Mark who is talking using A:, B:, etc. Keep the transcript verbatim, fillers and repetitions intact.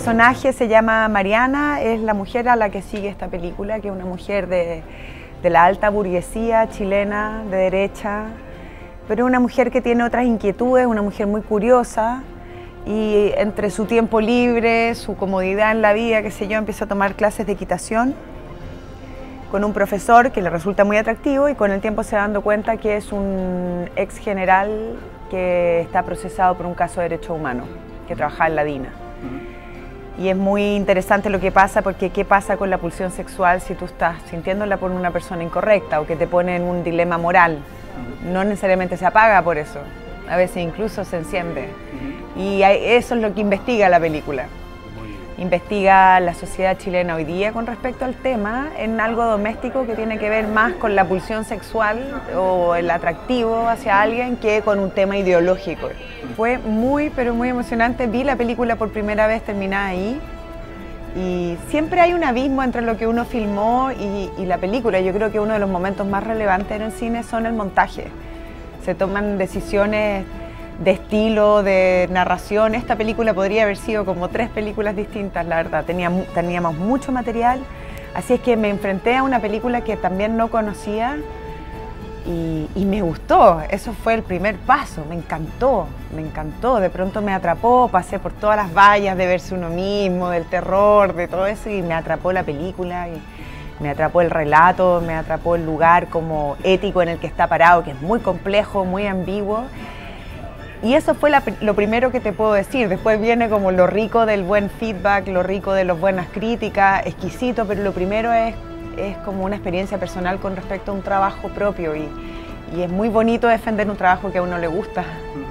A: personaje se llama Mariana, es la mujer a la que sigue esta película, que es una mujer de, de la alta burguesía chilena, de derecha, pero una mujer que tiene otras inquietudes, una mujer muy curiosa, y entre su tiempo libre, su comodidad en la vida, qué sé yo, empieza a tomar clases de equitación con un profesor que le resulta muy atractivo, y con el tiempo se va dando cuenta que es un ex general que está procesado por un caso de derechos humanos, que trabajaba en la DINA. Y es muy interesante lo que pasa, porque ¿qué pasa con la pulsión sexual si tú estás sintiéndola por una persona incorrecta o que te pone en un dilema moral? No necesariamente se apaga por eso, a veces incluso se enciende. Y eso es lo que investiga la película. Investiga la sociedad chilena hoy día con respecto al tema en algo doméstico que tiene que ver más con la pulsión sexual o el atractivo hacia alguien que con un tema ideológico. Fue muy, pero muy emocionante. Vi la película por primera vez terminada ahí y siempre hay un abismo entre lo que uno filmó y, y la película. Yo creo que uno de los momentos más relevantes en el cine son el montaje. Se toman decisiones de estilo, de narración. Esta película podría haber sido como tres películas distintas, la verdad. Tenía, teníamos mucho material, así es que me enfrenté a una película que también no conocía y, y me gustó. Eso fue el primer paso, me encantó, me encantó. De pronto me atrapó, pasé por todas las vallas de verse uno mismo, del terror, de todo eso, y me atrapó la película, y me atrapó el relato, me atrapó el lugar como ético en el que está parado, que es muy complejo, muy ambiguo. Y eso fue la, lo primero que te puedo decir. Después viene como lo rico del buen feedback, lo rico de las buenas críticas, exquisito, pero lo primero es, es como una experiencia personal con respecto a un trabajo propio, y, y es muy bonito defender un trabajo que a uno le gusta.